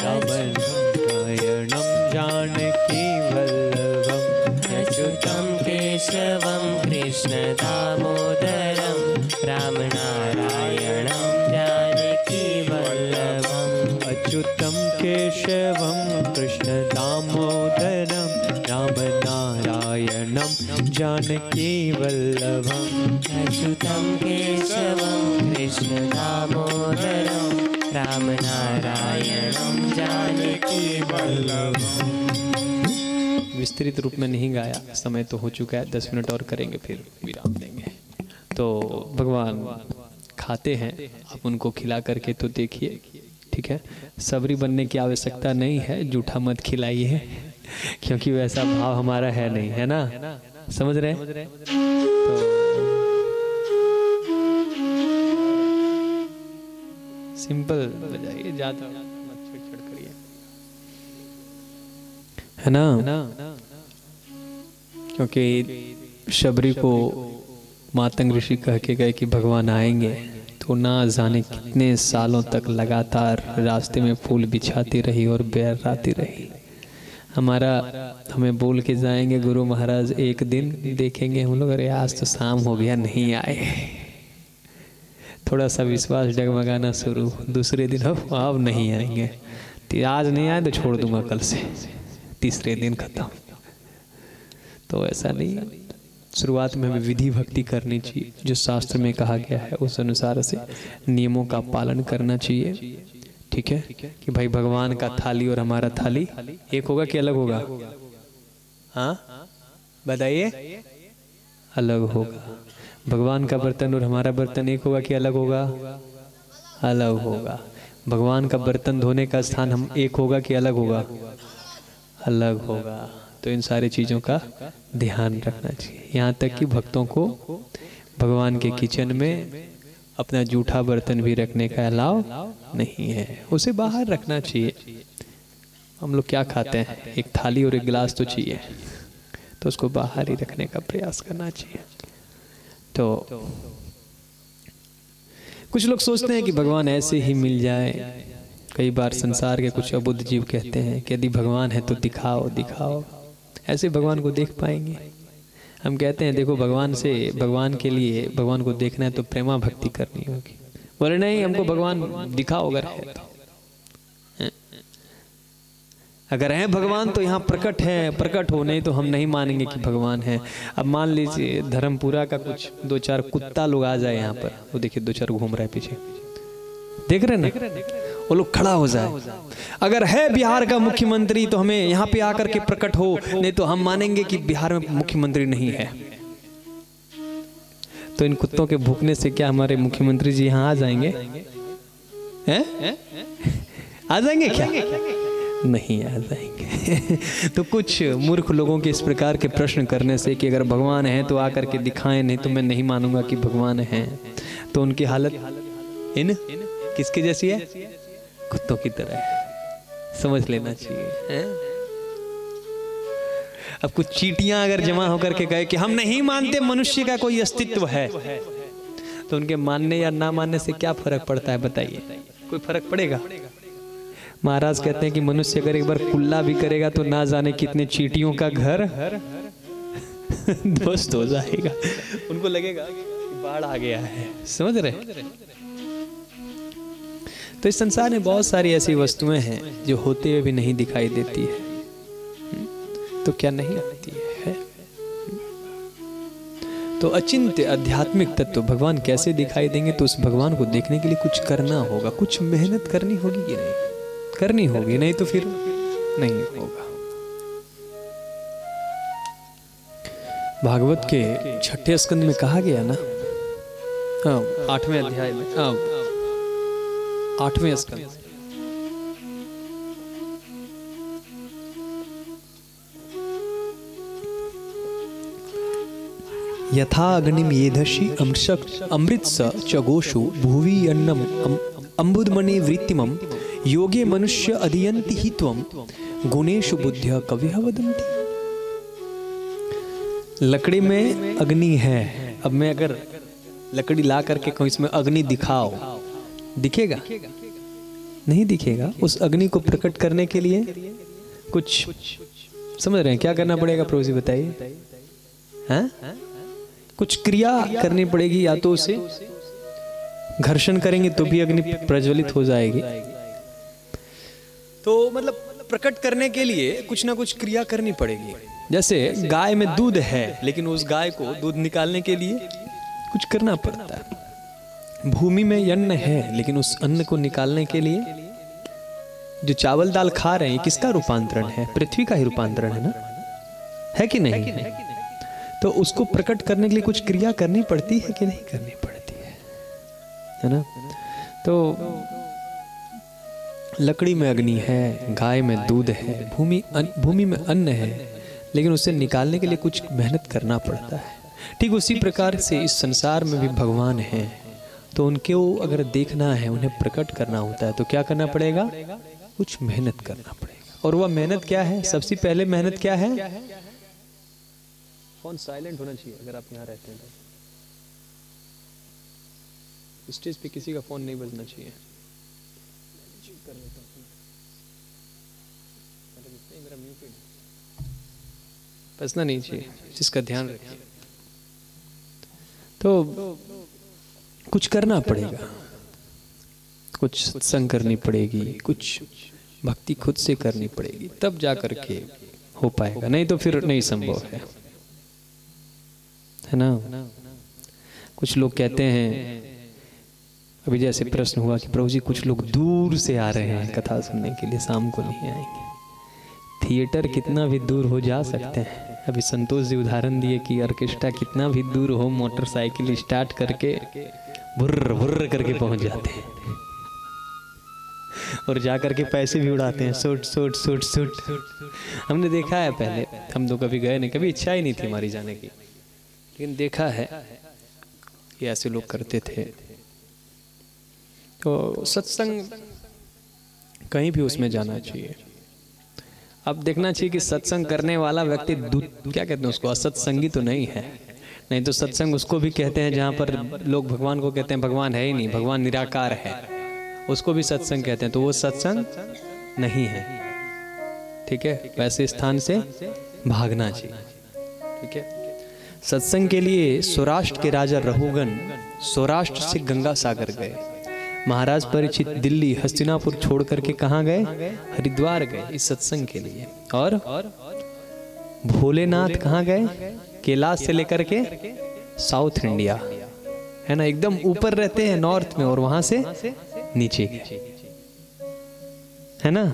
रामनारायणं जानकी वल्लभं। अच्युतं केशवं कृष्ण दामोदरं, रामनारायणं जानकी वल्लभम्। अच्युतं केशवं कृष्ण दामोदरं, रामनारायणं जानकी वल्लभम्। अच्युतं केशवं कृष्ण दामोदरं, रामनारायणं जानकी वल्लभम्। विस्तृत रूप में नहीं गाया, समय तो हो चुका है, दस मिनट और करेंगे फिर विराम देंगे। तो भगवान खाते हैं, आप उनको खिला करके तो देखिए, ठीक है। सबरी बनने की आवश्यकता नहीं है, जूठा मत खिलाइए, क्योंकि वैसा भाव हमारा है नहीं, है ना, समझ रहे हैं? तो सिंपल बजाइए, ज्यादा मत छेड़छाड़ करिए, है ना। क्योंकि शबरी को मातंग ऋषि कह के गए कि भगवान आएंगे, तो ना जाने कितने सालों तक लगातार रास्ते में फूल बिछाती रही और बेराती रही। हमारा हमें बोल के जाएंगे गुरु महाराज, एक दिन देखेंगे हम लोग, अरे आज तो शाम हो गया नहीं आए, थोड़ा सा विश्वास डगमगाना शुरू, दूसरे दिन अब अब नहीं आएंगे, आज नहीं आए तो छोड़ दूंगा कल से, तीसरे दिन खत्म। तो ऐसा नहीं, शुरुआत में हमें विधि भक्ति करनी चाहिए, जो शास्त्र में कहा गया है उस अनुसार से नियमों का पालन करना चाहिए, ठीक है। कि भाई भगवान का थाली और हमारा थाली एक होगा कि अलग होगा? हाँ बताइए, अलग होगा। भगवान का बर्तन और हमारा बर्तन एक होगा कि अलग होगा? अलग होगा। भगवान का बर्तन धोने का स्थान हम एक होगा कि अलग होगा? अलग होगा। तो इन सारी चीज़ों का ध्यान रखना चाहिए। यहाँ तक कि भक्तों को भगवान के किचन में अपना जूठा बर्तन भी रखने का अलाउ नहीं है, उसे बाहर रखना चाहिए। हम लोग क्या खाते हैं, एक थाली और एक गिलास तो चाहिए, तो उसको बाहर ही रखने का प्रयास करना चाहिए। तो कुछ लोग सोचते हैं कि भगवान ऐसे ही मिल जाए। कई बार संसार के कुछ अबुद्ध जीव कहते हैं कि यदि भगवान है तो दिखाओ दिखाओ, ऐसे भगवान को देख पाएंगे। हम कहते हैं देखो भगवान से, भगवान के लिए भगवान को देखना है तो प्रेमा भक्ति करनी होगी। बोले नहीं, हमको भगवान दिखाओ अगर है तो। अगर है भगवान तो यहाँ प्रकट है, प्रकट हो, नहीं तो हम नहीं मानेंगे कि भगवान है। अब मान लीजिए धर्मपुरा का कुछ दो चार कुत्ता लोग आ जाए यहाँ पर, वो देखिए दो चार घूम रहा है पीछे, देख रहे ना, वो लोग खड़ा हो जाए। अगर है बिहार का मुख्यमंत्री तो हमें यहाँ पे आकर के प्रकट हो, नहीं तो हम मानेंगे कि बिहार में मुख्यमंत्री नहीं है। तो इन कुत्तों के भूखने से क्या हमारे मुख्यमंत्री जी यहाँ आ जाएंगे? हैं? आ जाएंगे क्या? नहीं आ जाएंगे। तो कुछ मूर्ख लोगों के इस प्रकार के प्रश्न करने से कि अगर भगवान है तो आकर के दिखाएं, नहीं तो मैं नहीं मानूंगा कि भगवान है, तो उनकी हालत इन किसकी जैसी है? कुत्तों की तरह है। समझ लेना चाहिए है? अब कुछ चींटियां अगर जमा होकर के कहे कि हम नहीं मानते मनुष्य का कोई अस्तित्व है, तो उनके मानने या ना मानने से क्या फर्क पड़ता है बताइए? कोई फर्क पड़ेगा? महाराज कहते हैं कि मनुष्य अगर एक बार कुल्ला भी करेगा तो ना जाने कितने चींटियों का घर ध्वस्त हो जाएगा। उनको लगेगा कि बाढ़ आ गया है। समझ रहे? तो इस संसार में बहुत सारी ऐसी वस्तुएं हैं जो होते हुए भी नहीं दिखाई देती है, तो क्या नहीं होती है? तो अचिंत्य आध्यात्मिक तत्व भगवान कैसे दिखाई देंगे? तो उस भगवान को देखने के लिए कुछ करना होगा, कुछ मेहनत करनी होगी कि नहीं? करनी होगी, नहीं तो फिर नहीं होगा। भागवत के छठे स्कंद में कहा गया ना, हाँ आठवें अध्याय में, हाँ आठवें स्कंद, यथा अग्निम येधसि अमृतस च गोषु भुवि अन्नम अम्बुदमणि वृत्तिमं योगे मनुष्य अधियन्ति हि त्वं गुणेषु बुद्ध्या कविः वदन्ति। लकड़ी में अग्नि है। अब मैं अगर लकड़ी ला करके कहूं इसमें अग्नि दिखाओ, दिखेगा? नहीं दिखेगा। उस अग्नि को प्रकट करने के लिए कुछ समझ रहे हैं क्या करना पड़ेगा? प्रभु जी बताइए। हैं? कुछ क्रिया करनी पड़ेगी, या तो उसे घर्षण करेंगे तो भी अग्नि प्रज्वलित हो जाएगी। तो मतलब प्रकट करने के लिए कुछ ना कुछ क्रिया करनी पड़ेगी। जैसे गाय में दूध है, लेकिन उस गाय को दूध निकालने के लिए कुछ करना पड़ता है। भूमि में अन्न है, लेकिन उस अन्न को निकालने के लिए जो चावल दाल खा रहे हैं किसका रूपांतरण है? पृथ्वी का ही रूपांतरण है ना, है कि नहीं है? तो उसको प्रकट करने के लिए कुछ क्रिया करनी पड़ती है कि नहीं करनी पड़ती है, है ना? तो लकड़ी में अग्नि है, गाय में दूध है, भूमि भूमि में अन्न है, लेकिन उसे निकालने के लिए कुछ मेहनत करना पड़ता है। ठीक उसी प्रकार से इस संसार में भी भगवान हैं, तो उनके वो अगर देखना है, उन्हें प्रकट करना होता है, तो क्या करना पड़ेगा? कुछ मेहनत करना पड़ेगा। और वह मेहनत क्या है? सबसे पहले मेहनत क्या है? फोन साइलेंट होना चाहिए अगर आप यहाँ रहते हैं तो। स्टेज पे किसी का फोन नहीं बजना चाहिए। बजना नहीं चाहिए, जिसका ध्यान रखिए। तो कुछ करना पड़ेगा, कुछ सत्संग करनी पड़ेगी, कुछ भक्ति खुद से करनी पड़ेगी, तब जा करके हो पाएगा, नहीं तो फिर नहीं संभव है, है ना? कुछ लोग कहते हैं, अभी जैसे प्रश्न हुआ कि प्रभु जी कुछ लोग दूर से आ रहे हैं कथा सुनने के लिए, शाम को नहीं आएंगे। थिएटर कितना भी दूर हो जा सकते हैं। अभी संतोष जी उदाहरण दिए कि ऑर्केस्ट्रा कितना भी दूर हो, मोटरसाइकिल स्टार्ट करके बुर्र बुर्र करके पहुंच जाते हैं और जा करके पैसे भी उड़ाते हैं, सूट सूट सूट सूट। हमने देखा है, पहले हम तो कभी गए नहीं, कभी इच्छा ही नहीं थी हमारी जाने की, लेकिन देखा है कि ऐसे लोग करते थे। तो सत्संग कहीं भी उसमें जाना चाहिए। अब देखना चाहिए कि सत्संग करने वाला व्यक्ति क्या कहते हैं उसको, असत्संगी तो नहीं है। नहीं तो सत्संग उसको भी कहते हैं जहाँ पर लोग भगवान को कहते हैं भगवान है ही नहीं, भगवान निराकार है, उसको भी सत्संग कहते हैं, तो वो सत्संग नहीं है। ठीक है, वैसे स्थान से भागना चाहिए। ठीक है, सत्संग के लिए सौराष्ट्र के राजा रघुगण सौराष्ट्र से गंगा सागर गए। महाराज परीक्षित दिल्ली हस्तिनापुर छोड़ करके कहाँ गए, हरिद्वार गए इस सत्संग के लिए। और भोलेनाथ कहाँ गए, कैलाश से लेकर के साउथ इंडिया, है ना, एकदम ऊपर रहते हैं नॉर्थ में, और वहां से नीचे गए, है ना।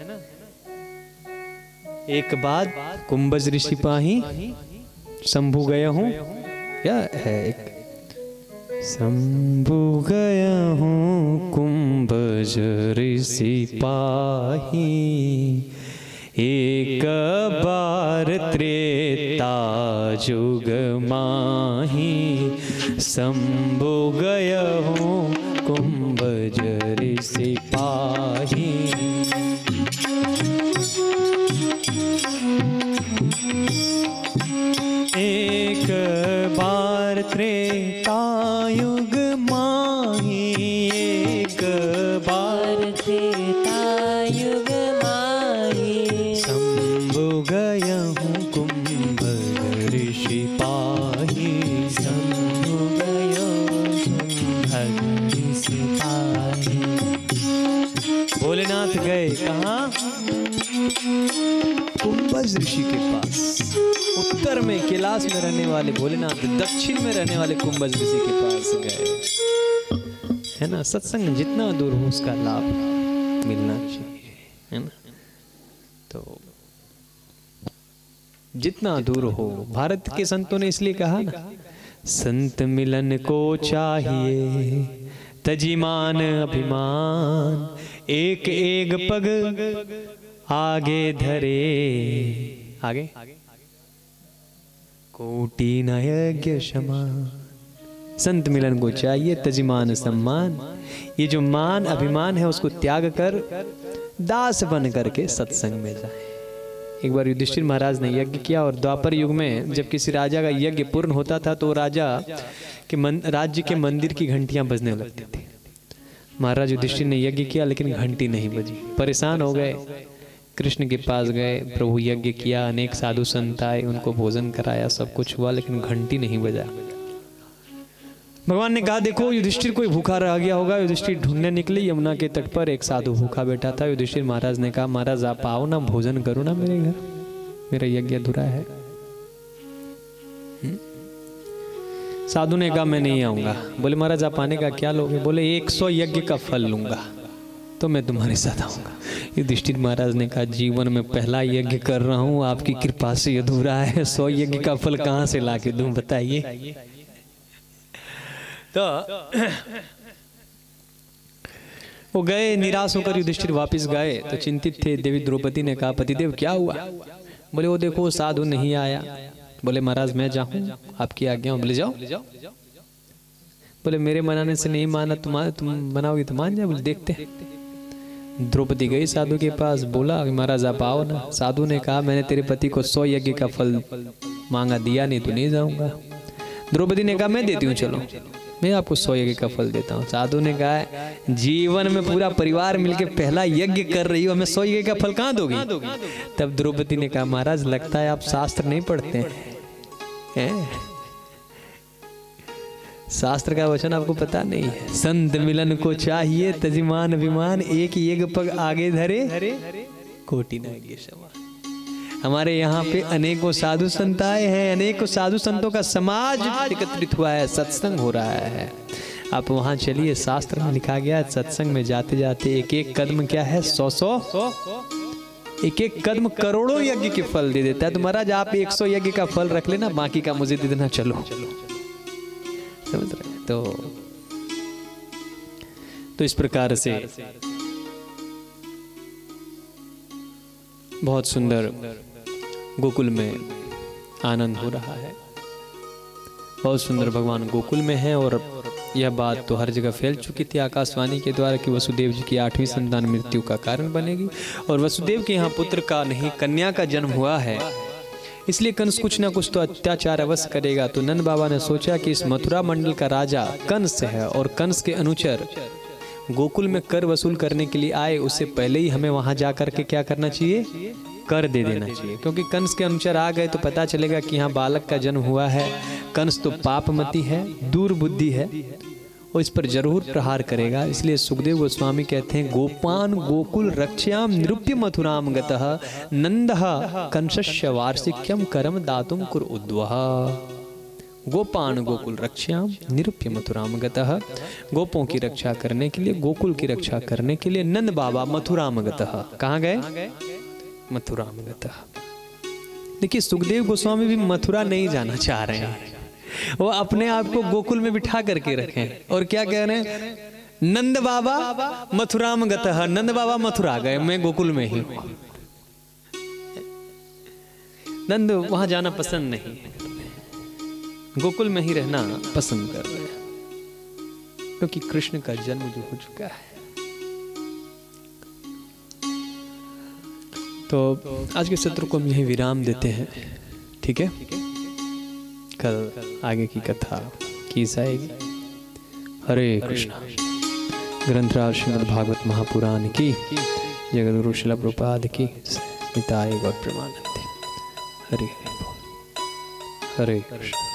एक बाद कुंभज ऋषि पाही शंभु गया हूँ, क्या है एक, शंभु गया हूँ कुंभज ऋषि पाही, एक बार त्रेता जुग माही, शंभु गया हूँ कुंभज ऋषि पाही। एक बार त्रेता युग माही, एक बार त्रेता युग माही, शंभु गया हूँ कुंभज ऋषि पाही, शंभु गया कुंभज ऋषि पाही। भोलेनाथ गए कहाँ, कुंभज ऋषि के पास। उत्तर में कैलाश में रहने वाले भोलेनाथ दक्षिण में रहने वाले कुंभज ऋषि के पास गए, है ना। सत्संग जितना दूर हो उसका लाभ मिलना चाहिए, है ना। तो जितना दूर हो, भारत के संतों ने इसलिए कहा ना, संत मिलन को चाहिए तजीमान अभिमान, एक एक पग आगे धरे, आगे कोटि न यज्ञ समान। संत मिलन को चाहिए तजीमान सम्मान, ये जो मान अभिमान है उसको त्याग कर दास बन करके सत्संग में जाए। एक बार युधिष्ठिर महाराज ने यज्ञ किया, और द्वापर युग में जब किसी राजा का यज्ञ पूर्ण होता था तो राजा के मन, राज्य के मंदिर की घंटियां बजने लगती थी। महाराज युधिष्ठिर ने यज्ञ किया लेकिन घंटी नहीं बजी, परेशान हो गए, कृष्ण के पास गए, प्रभु यज्ञ किया, अनेक साधु संत आए, उनको भोजन कराया, सब कुछ हुआ, लेकिन घंटी नहीं बजा। भगवान ने कहा देखो युधिष्ठिर कोई भूखा रह गया होगा। युधिष्ठिर ढूंढने निकले, यमुना के तट पर एक साधु भूखा बैठा था। युधिष्ठिर महाराज ने कहा महाराज आप आओ ना, भोजन करो ना मेरे घर, मेरा यज्ञ अधूरा है। हुँ? साधु ने कहा मैं नहीं आऊंगा। बोले महाराज आप आने का क्या लोगे? बोले एक सौ यज्ञ का फल लूंगा तो मैं तुम्हारे साथ आऊंगा। युधिष्ठिर महाराज ने कहा जीवन में पहला यज्ञ कर रहा हूं, आपकी कृपा से अधूरा है, सौ यज्ञ का फल कहां से लाके दूं बताइए। तो वो गए, निराश होकर युधिष्ठिर वापस गए तो चिंतित थे। देवी द्रौपदी ने कहा पतिदेव क्या हुआ? बोले वो देखो साधु नहीं आया। बोले महाराज मैं जाऊं आपकी आज्ञा? बोले जाओ। बोले मेरे मनाने से नहीं माना, तुम तुम बनाओगे तो मान जाए। बोले देखते। द्रौपदी गई साधु के पास, बोला महाराज आप आओ ना। साधु ने कहा मैंने तेरे पति को सौ यज्ञ का फल मांगा, दिया नहीं तो नहीं जाऊंगा। द्रौपदी ने कहा मैं देती हूँ, चलो मैं आपको सौ यज्ञ का फल देता हूँ। साधु ने कहा जीवन में पूरा परिवार मिलके पहला यज्ञ कर रही हो, हमें सौ यज्ञ का फल कहाँ दोगी? तब द्रौपदी ने कहा महाराज लगता है आप शास्त्र नहीं पढ़ते हैं, शास्त्र का वचन आपको पता नहीं है। संत मिलन को चाहिए तजिमान अभिमान, एक यज्ञ पग आगे धरे कोटि न यज्ञ समान। हमारे यहाँ पे अनेकों साधु संत आए हैं, अनेकों साधु संतों का समाज एकत्रित हुआ है, सत्संग हो रहा है। आप वहाँ चलिए, शास्त्र में लिखा गया है सत्संग में जाते जाते एक एक कदम क्या है, सौ सौ एक एक कदम करोड़ों यज्ञ के फल दे देता है। तो महाराज आप एक सौ यज्ञ का फल रख लेना, बाकी का मुझे दे देना, चलो। समझ रहे? तो तो इस प्रकार से बहुत सुंदर गोकुल में आनंद हो रहा है। बहुत सुंदर भगवान गोकुल में है और यह बात तो हर जगह फैल चुकी थी आकाशवाणी के द्वारा कि वसुदेव जी की आठवीं संतान मृत्यु का कारण बनेगी, और वसुदेव के यहाँ पुत्र का नहीं कन्या का जन्म हुआ है, इसलिए कंस कुछ ना कुछ तो अत्याचार अवश्य करेगा। तो नंद बाबा ने सोचा कि इस मथुरा मंडल का राजा कंस है और कंस के अनुचर गोकुल में कर वसूल करने के लिए आए, उससे पहले ही हमें वहां जा करके क्या करना चाहिए, कर दे देना चाहिए। क्योंकि कंस के अनुचर आ गए तो पता चलेगा कि यहाँ बालक का जन्म हुआ है, कंस तो पापमती है, दूर बुद्धि है, और इस पर जरूर प्रहार करेगा। इसलिए सुखदेव गोस्वामी कहते हैं, गोपान गोकुल रक्ष्याम निरूप्य मथुराम गतः नंदः कंसस्य वार्षिक्यम करम दातुम कुर उद्वह। गोपान गोकुल रक्ष्याम निरूप्य मथुराम गतः, गोपों की रक्षा करने के लिए, गोकुल की रक्षा करने के लिए नंद बाबा मथुराम गतः, कहाँ गए, मथुराम गतः। देखिए सुखदेव गोस्वामी भी मथुरा नहीं जाना चाह रहे हैं, वो अपने आप को गोकुल में बिठा करके रखे और क्या कह रहे हैं, नंद बाबा मथुराम गतः, नंद बाबा मथुरा गए, मैं गोकुल में ही हूं। नंद वहां जाना पसंद नहीं, गोकुल में ही रहना पसंद कर रहे हैं, क्योंकि कृष्ण का जन्म जो हो चुका है। तो आज के सत्र को हम यही विराम देते हैं, ठीक है। कल आगे की कथा की जाएगी। हरे कृष्णा। ग्रंथराज श्रीमद् भागवत महापुराण की, जगद्गुरु श्रील प्रभुपाद की, निताय गौर प्रेमानंद। हरे हरे कृष्ण।